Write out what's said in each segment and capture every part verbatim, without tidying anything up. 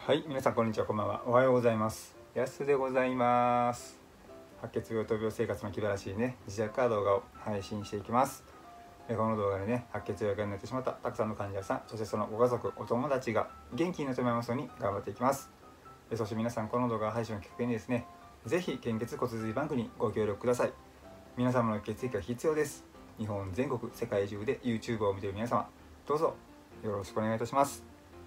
はい、皆さんこんにちは、こんばんは。おはようございます。やすでございます。白血病闘病生活の気晴らしいね、自宅から動画を配信していきます。この動画でね、白血病になってしまったたくさんの患者さん、そしてそのご家族、お友達が元気になってもらいますように頑張っていきます。そして皆さん、この動画配信をきっかけにですね、ぜひ献血骨髄バンクにご協力ください。皆様の血液が必要です。日本全国、世界中で YouTube を見ている皆様、どうぞよろしくお願いいたします。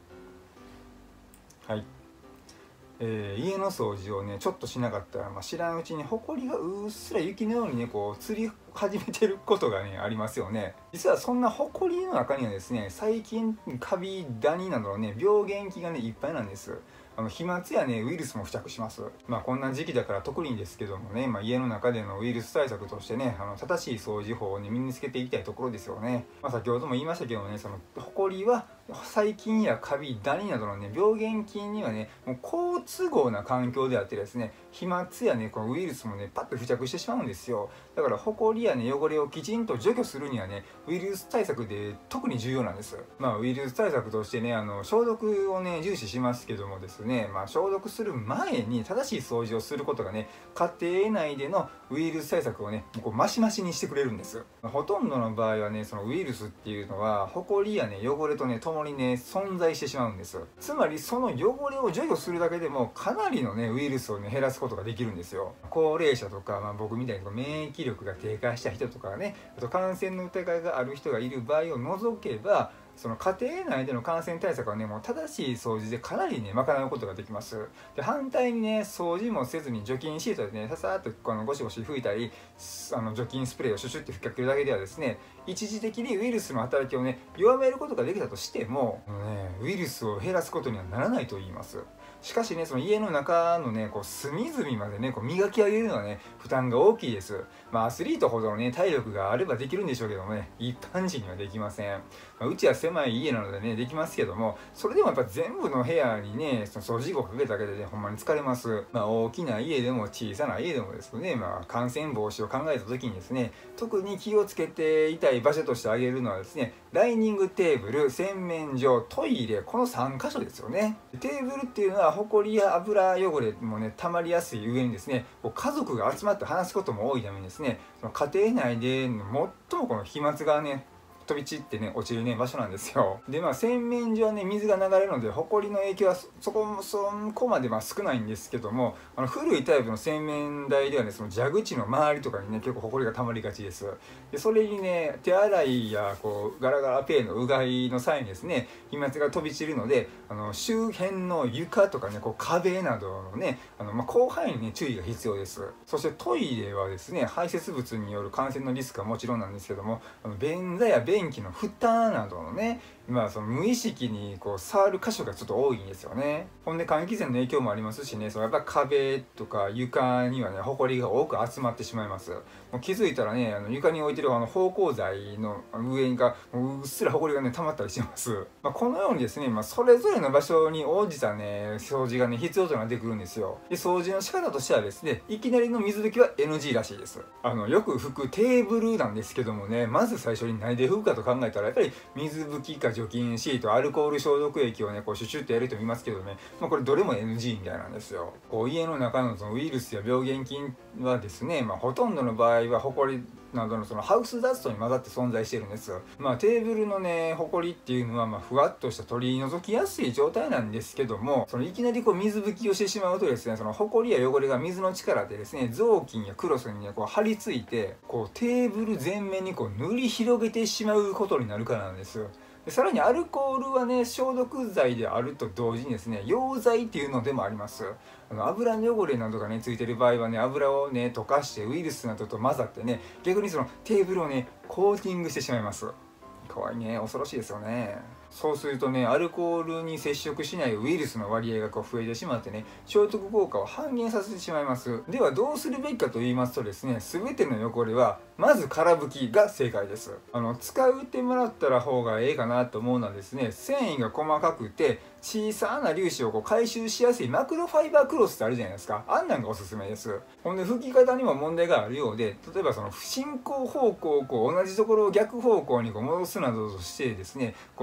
はい、えー、家の掃除をねちょっとしなかったら、まあ、知らんうちにほこりがうっすら雪のようにねこうつり始めてることがねありますよね。実はそんなほこりの中にはですね、細菌、カビ、ダニなどのね病原菌がねいっぱいなんです。あの飛沫やねウイルスも付着します。まあこんな時期だから特にですけどもね、まあ、家の中でのウイルス対策としてね、あの正しい掃除法をね身につけていきたいところですよね。まあ、先ほども言いましたけどね、そのほこりは細菌やカビ、ダニなどのね病原菌にはねもう好都合な環境であってですね、飛沫やねこのウイルスもねパッと付着してしまうんですよ。だからほこりやね汚れをきちんと除去するにはねウイルス対策で特に重要なんです。まあウイルス対策としてね、あの消毒をね重視しますけどもですね、まあ消毒する前に正しい掃除をすることがね家庭内でのウイルス対策をねこうマシマシにしてくれるんです。ほとんどの場合はねそのウイルスっていうのはほこりやね汚れとね共にね存在してしまうんです。つまりその汚れを除去するだけでもかなりのねウイルスをね減らすことができるんですよ。高齢者とか、まあ、僕みたいに免疫力が低下した人とかね、あと感染の疑いがある人がいる場合を除けば、その家庭内での感染対策はねもう正しい掃除でかなりね賄うことができます。で反対にね掃除もせずに除菌シートでねささっとこのゴシゴシ拭いたり、あの除菌スプレーをシュシュって吹きかけるだけではですね、一時的にウイルスの働きをね弱めることができたとしても、ね、ウイルスを減らすことにはならないと言います。しかしね、その家の中のねこう隅々までねこう磨き上げるのはね負担が大きいです。まあアスリートほどのね体力があればできるんでしょうけどもね、一般人にはできません。まあ、うちは狭い家なのでねできますけども、それでもやっぱ全部の部屋にねその掃除機をかけただけでねほんまに疲れます。まあ大きな家でも小さな家でもですね、まあ感染防止を考えた時にですね、特に気をつけていたい場所として挙げるのはですね、ダイニングテーブル、洗面所、トイレ、このさん箇所ですよね。テーブルっていうのはほこりや油汚れもね溜まりやすい上にですね、家族が集まって話すことも多いためにですね、その家庭内で最もこの飛沫がね飛び散ってね落ちるね場所なんですよ。でまあ洗面所はね水が流れるのでほこりの影響はそこそこまでまあ少ないんですけども、あの古いタイプの洗面台ではねその蛇口の周りとかにね結構ほこりが溜まりがちです。でそれにね手洗いやこうガラガラペーのうがいの際にですね飛沫が飛び散るので、あの周辺の床とかねこう壁などのねあの、まあ、広範囲にね注意が必要です。そしてトイレはですね排泄物による感染のリスクはもちろんなんですけども、あの便座や便便器の蓋などのね、まあ、その無意識にこう触る箇所がちょっと多いんですよね。ほんで換気扇の影響もありますしね、そのやっぱ壁とか床にはねほこりが多く集まってしまいます。もう気づいたらねあの床に置いてるあの芳香剤の上がもううっすらほこりがね溜まったりします。まあ、このようにですね、まあ、それぞれの場所に応じたね掃除がね必要となってくるんですよ。で掃除の仕方としてはですね、いきなりの水拭きは エヌジー らしいです。あのよく拭くテーブルなんですけどもね、まず最初に何で拭くかと考えたらやっぱり水拭きか除菌シート、アルコール消毒液をねこうシュシュってやる人もいますけどね、まあ、これどれも エヌジー みたいなんですよ。こう家の中のそのウイルスや病原菌はですね、まあ、ほとんどの場合はホコリなどのそのハウスダストに混ざって存在してるんです。まあテーブルのねホコリっていうのはまあふわっとした取り除きやすい状態なんですけども、そのいきなりこう水拭きをしてしまうとですね、そのホコリや汚れが水の力でですね雑巾やクロスにねこう張り付いてこうテーブル全面にこう塗り広げてしまうことになるからなんですよ。でさらにアルコールはね消毒剤であると同時にですね溶剤っていうのでもあります。あの油の汚れなどがねついてる場合はね油をね溶かしてウイルスなどと混ざってね逆にそのテーブルをねコーティングしてしまいます。怖いね、恐ろしいですよね。そうするとねアルコールに接触しないウイルスの割合がこう増えてしまってね消毒効果を半減させてしまいます。ではどうするべきかと言いますとですね、全ての汚れはまず空拭きが正解です。あの使うてもらったら方がええかなと思うのはですね、繊維が細かくて小さな粒子をこう回収しやすいマクロファイバークロスってあるじゃないですか。あんなんがおすすめです。ほんで拭き方にも問題があるようで、例えばその進行方向をこう同じところを逆方向にこう戻すなどとしてですねこう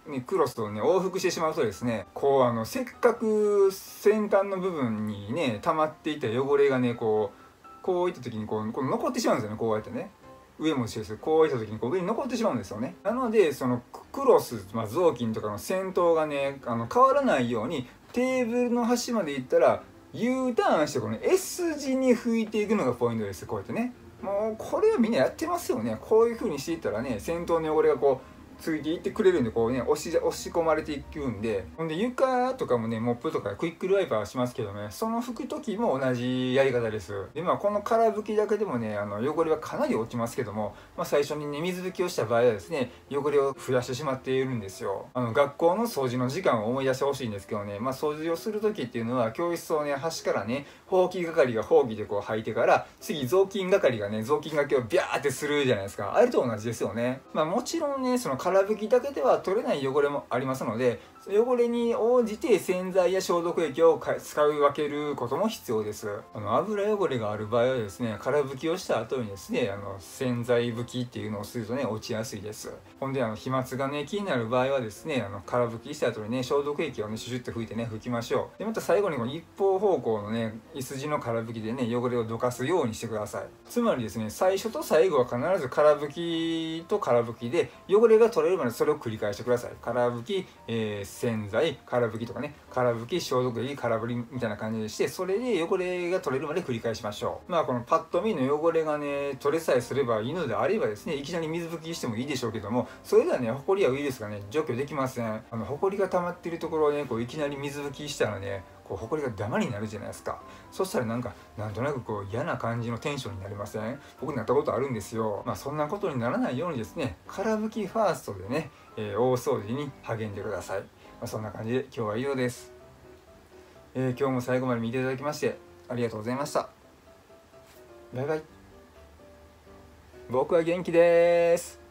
ね、クロスをね往復してしまうとですね、こうあのせっかく先端の部分にね溜まっていた汚れがねこうこういった時にこうこう残ってしまうんですよね。こうやってね上も一緒です。こういった時にこう上に残ってしまうんですよね。なのでそのクロス、まあ、雑巾とかの先頭がねあの変わらないようにテーブルの端まで行ったら U ターンしてこの S 字に拭いていくのがポイントです。こうやってね、もうこれはみんなやってますよね。こういう風にしていったらね先頭の汚れがこうついていってくれるんで、こうね押し押し込まれていくんで、ほんで床とかもねモップとかクイックルワイパーしますけどね、その拭く時も同じやり方です。でまあこの空拭きだけでもねあの汚れはかなり落ちますけども、まあ、最初にね水拭きをした場合はですね汚れを増やしてしまっているんですよ。あの学校の掃除の時間を思い出してほしいんですけどね、まあ掃除をする時っていうのは教室をね端からねほうき係がほうきでこう履いてから、次雑巾係がね雑巾がけをビャーってするじゃないですか。あれと同じですよね。まあもちろんねその空拭きだけでは取れない汚れもありますので、汚れに応じて洗剤や消毒液を使い分けることも必要です。あの油汚れがある場合はですね空拭きをした後にですねあの洗剤拭きっていうのをするとね落ちやすいです。ほんであの飛沫がね気になる場合はですねあの空拭きした後にね消毒液をねシュシュッと拭いてね拭きましょう。でまた最後にこの一方方向のねいすじの空拭きでね汚れをどかすようにしてください。つまりですね最初と最後は必ず空拭きと空拭きで汚れが取れるまでそれを繰り返してください。空拭き、えー、洗剤空拭きとかね空拭き消毒液空拭きみたいな感じでして、それで汚れが取れるまで繰り返しましょう。まあこのパッと見の汚れがね取れさえすればいいのであればですねいきなり水拭きしてもいいでしょうけども、それではねホコリやウイルスがね除去できません。あのホコリが溜まっているところをねこういきなり水拭きしたらねこうホコリがダマになるじゃないですか。そしたらなんかなんとなくこう嫌な感じのテンションになりません？僕なったことあるんですよ。まあそんなことにならないようにですね空拭きファーストでね、えー、大掃除に励んでください。まあ、そんな感じで今日は以上です、えー、今日も最後まで見ていただきましてありがとうございました。バイバイ。僕は元気です。